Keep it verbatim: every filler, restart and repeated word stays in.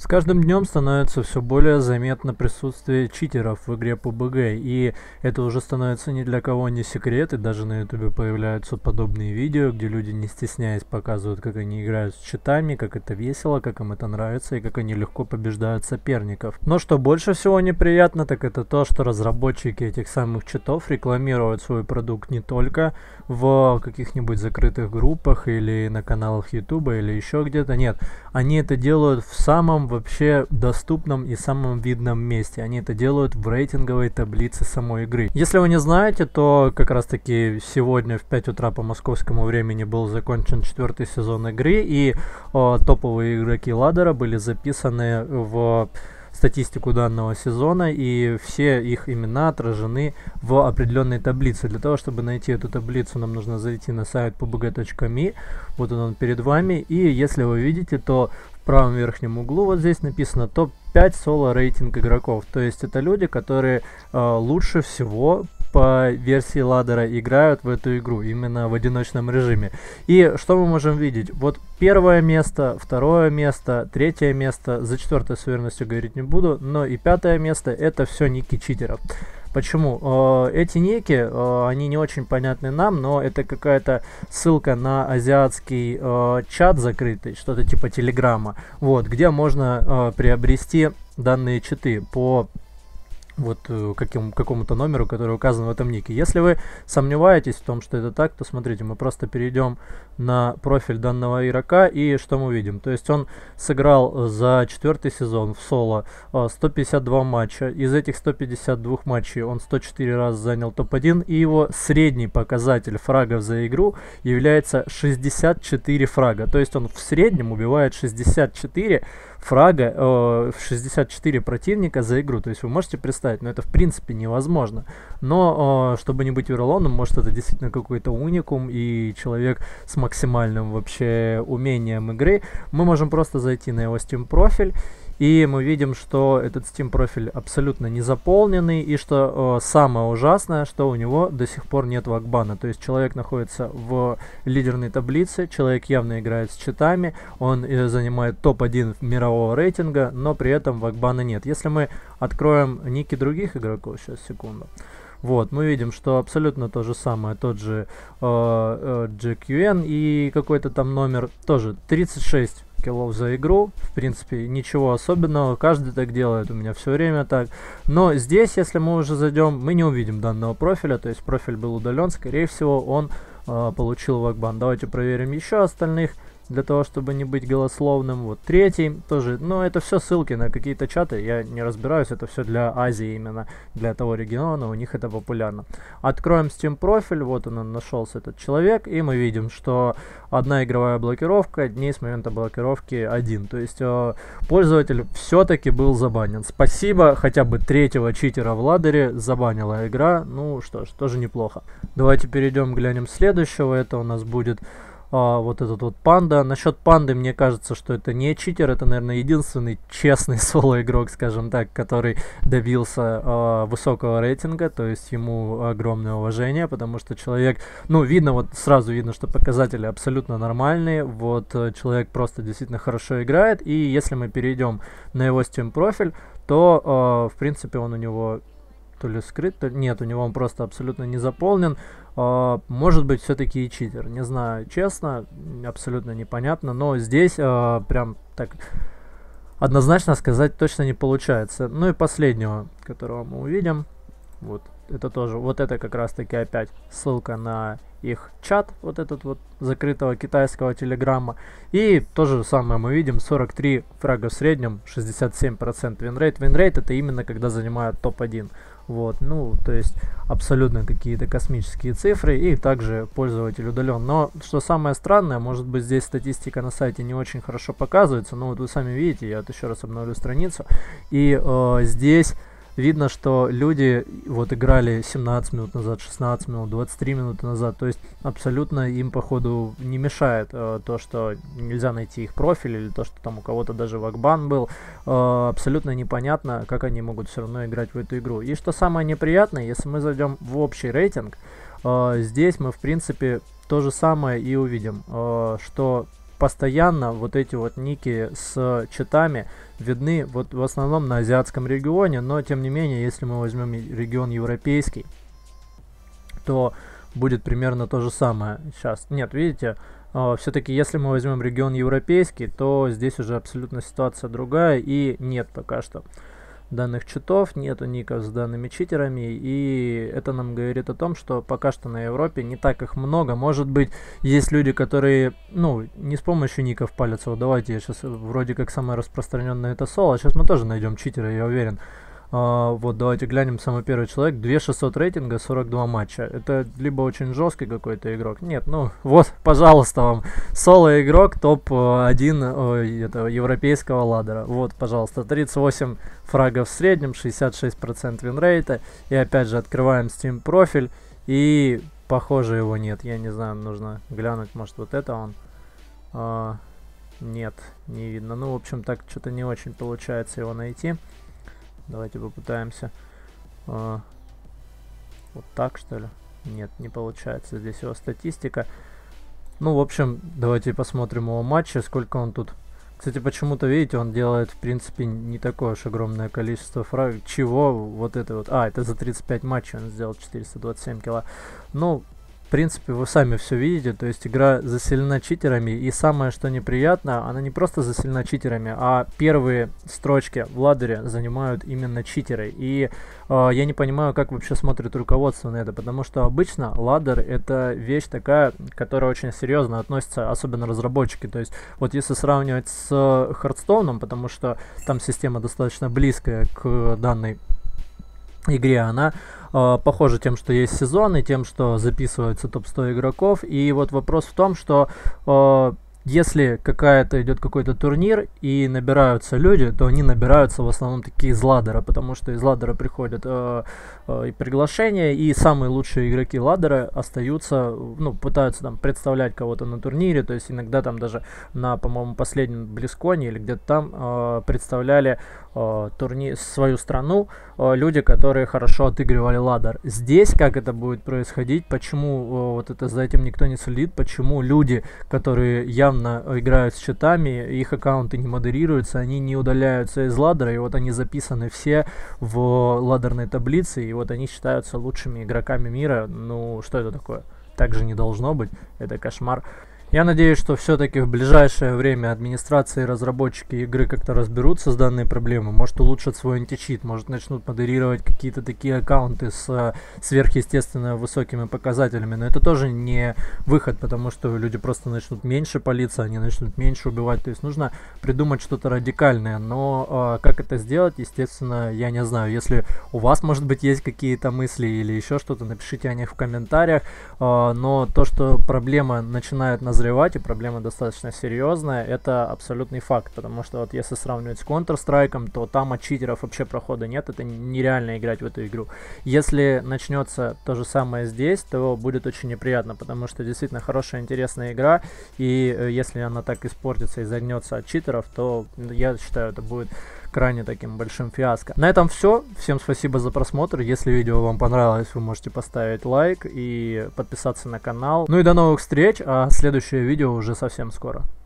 С каждым днем становится все более заметно присутствие читеров в игре пэ бэ гэ, и это уже становится ни для кого не секрет, и даже на ютубе появляются подобные видео, где люди, не стесняясь, показывают, как они играют с читами, как это весело, как им это нравится, и как они легко побеждают соперников. Но что больше всего неприятно, так это то, что разработчики этих самых читов рекламируют свой продукт не только в каких-нибудь закрытых группах или на каналах ютуба или еще где-то, нет, они это делают в самом вообще доступном и самом видном месте. Они это делают в рейтинговой таблице самой игры. Если вы не знаете, то как раз таки сегодня в пять утра по московскому времени был закончен четвертый сезон игры, и о, топовые игроки ладдера были записаны в статистику данного сезона, и все их имена отражены в определенной таблице. Для того, чтобы найти эту таблицу, нам нужно зайти на сайт пэ бэ гэ точка ми. Вот он, он перед вами. И если вы видите, то в правом верхнем углу вот здесь написано топ пять соло рейтинг игроков. То есть это люди, которые э, лучше всего по версии ладдера играют в эту игру именно в одиночном режиме. И что мы можем видеть? Вот первое место, второе место, третье место, за четвертое с уверенностью говорить не буду, но и пятое место — это все ники читеров. Почему? Э, эти ники, э, они не очень понятны нам, но это какая-то ссылка на азиатский э, чат закрытый, что-то типа телеграма, вот, где можно э, приобрести данные читы по вот каким, какому-то номеру, который указан в этом нике. Если вы сомневаетесь в том, что это так, то смотрите, мы просто перейдем на профиль данного игрока, и что мы видим? То есть он сыграл за четвертый сезон в соло сто пятьдесят два матча. Из этих ста пятидесяти двух матчей он сто четыре раза занял топ один, и его средний показатель фрагов за игру является шестьдесят четыре фрага. То есть он в среднем убивает шестьдесят четыре фрага, э, шестьдесят четыре противника за игру. То есть вы можете представить, но это в принципе невозможно. Но э, чтобы не быть верлоном, может, это действительно какой-то уникум и человек с максимальным вообще умением игры. Мы можем просто зайти на его Steam профиль, и мы видим, что этот Steam профиль абсолютно не заполненный, и что э, самое ужасное, что у него до сих пор нет вакбана. То есть человек находится в лидерной таблице, человек явно играет с читами, он э, занимает топ один мирового рейтинга, но при этом вакбана нет. Если мы откроем ники других игроков, сейчас, секунду. Вот, мы видим, что абсолютно то же самое, тот же э, э, джей кью эн и какой-то там номер, тоже тридцать шесть киллов за игру, в принципе, ничего особенного, каждый так делает, у меня все время так. Но здесь, если мы уже зайдем, мы не увидим данного профиля, то есть профиль был удален, скорее всего, он э, получил вакбан. Давайте проверим еще остальных, для того, чтобы не быть голословным. Вот третий тоже, но это все ссылки на какие-то чаты, я не разбираюсь, это все для Азии именно, для того региона, у них это популярно. Откроем Steam профиль, вот он, он нашелся, этот человек, и мы видим, что одна игровая блокировка, дней с момента блокировки один, то есть э, пользователь все-таки был забанен. Спасибо, хотя бы третьего читера в ладдере забанила игра, ну что ж, тоже неплохо. Давайте перейдем, глянем следующего, это у нас будет А, вот этот вот панда. Насчет панды, мне кажется, что это не читер, это, наверное, единственный честный соло-игрок, скажем так, который добился а, высокого рейтинга, то есть ему огромное уважение, потому что человек, ну, видно, вот сразу видно, что показатели абсолютно нормальные, вот человек просто действительно хорошо играет, и если мы перейдем на его Steam профиль, то, а, в принципе, он у него то ли скрыт, то нет, у него он просто абсолютно не заполнен. Uh, может быть, все-таки и читер, не знаю, честно, абсолютно непонятно, но здесь uh, прям так однозначно сказать точно не получается. Ну и последнего, которого мы увидим, вот это тоже, вот это как раз таки опять ссылка на их чат, вот этот вот закрытого китайского телеграмма, и то же самое мы видим, сорок три фрага в среднем, шестьдесят семь процентов винрейт. Винрейт — это именно когда занимают топ один. Вот, ну, то есть абсолютно какие-то космические цифры, и также пользователь удален. Но что самое странное, может быть, здесь статистика на сайте не очень хорошо показывается, но вот вы сами видите, я вот еще раз обновлю страницу, и э, здесь видно, что люди вот играли семнадцать минут назад, шестнадцать минут, двадцать три минуты назад, то есть абсолютно им, походу, не мешает э, то, что нельзя найти их профиль, или то, что там у кого-то даже вакбан был, э, абсолютно непонятно, как они могут все равно играть в эту игру. И что самое неприятное, если мы зайдем в общий рейтинг, э, здесь мы, в принципе, то же самое и увидим, э, что постоянно вот эти вот ники с читами видны вот в основном на азиатском регионе, но тем не менее, если мы возьмем регион европейский, то будет примерно то же самое. Сейчас, нет, видите, э, все-таки если мы возьмем регион европейский, то здесь уже абсолютно ситуация другая, и нет пока что данных читов, нету ников с данными читерами, и это нам говорит о том, что пока что на Европе не так их много. Может быть, есть люди, которые, ну, не с помощью ников палятся. Вот давайте, я сейчас, вроде как самое распространенное это соло, сейчас мы тоже найдем читера, я уверен. Uh, вот, давайте глянем, самый первый человек, две тысячи шестьсот рейтинга, сорок два матча. Это либо очень жесткий какой-то игрок. Нет, ну, вот, пожалуйста, вам соло игрок, топ один uh, этого европейского ладдера. Вот, пожалуйста, тридцать восемь фрагов в среднем, шестьдесят шесть процентов винрейта. И опять же, открываем Steam профиль, и, похоже, его нет. Я не знаю, нужно глянуть, может, вот это он. Uh, нет, не видно. Ну, в общем, так что-то не очень получается его найти. Давайте попытаемся э, вот так, что ли. Нет, не получается. Здесь его статистика. Ну, в общем, давайте посмотрим его матчи, сколько он тут. Кстати, почему-то, видите, он делает, в принципе, не такое уж огромное количество фраг. Чего? Вот это вот. А, это за тридцать пять матчей он сделал четыреста двадцать семь килла. Ну, в принципе, вы сами все видите, то есть игра заселена читерами, и самое, что неприятно, она не просто заселена читерами, а первые строчки в ладдере занимают именно читеры. И э, я не понимаю, как вообще смотрит руководство на это, потому что обычно ладдер это вещь такая, которая очень серьезно относится, особенно разработчики. То есть вот если сравнивать с Хардстоуном, потому что там система достаточно близкая к данной игре, она э, похожа тем, что есть сезоны, тем, что записываются топ сто игроков. И вот вопрос в том, что э, если какая-то идет какой-то турнир и набираются люди, то они набираются в основном такие из ладдера, потому что из ладдера приходят э, э, и приглашения, и самые лучшие игроки ладдера остаются, ну, пытаются там представлять кого-то на турнире, то есть иногда там даже на, по-моему, последнем Близконе или где-то там э, представляли э, турнир, свою страну э, люди, которые хорошо отыгрывали ладдер. Здесь как это будет происходить, почему э, вот это за этим никто не следит, почему люди, которые явно играют с читами, их аккаунты не модерируются, они не удаляются из ладдера, и вот они записаны все в ладдерной таблице, и вот они считаются лучшими игроками мира. Ну, что это такое? Так же не должно быть, это кошмар. Я надеюсь, что все-таки в ближайшее время администрация и разработчики игры как-то разберутся с данной проблемой, может улучшат свой античит, может начнут модерировать какие-то такие аккаунты с сверхъестественно высокими показателями, но это тоже не выход, потому что люди просто начнут меньше палиться, они начнут меньше убивать, то есть нужно придумать что-то радикальное, но э, как это сделать, естественно, я не знаю. Если у вас, может быть, есть какие-то мысли или еще что-то, напишите о них в комментариях, э, но то, что проблема начинает назревать, и проблема достаточно серьезная, это абсолютный факт, потому что вот если сравнивать с Counter-Strike, то там от читеров вообще прохода нет, это нереально играть в эту игру. Если начнется то же самое здесь, то будет очень неприятно, потому что действительно хорошая, интересная игра, и э, если она так испортится и загнется от читеров, то я считаю, это будет крайне таким большим фиаско. На этом все. Всем спасибо за просмотр. Если видео вам понравилось, вы можете поставить лайк и подписаться на канал. Ну и до новых встреч, а следующее видео уже совсем скоро.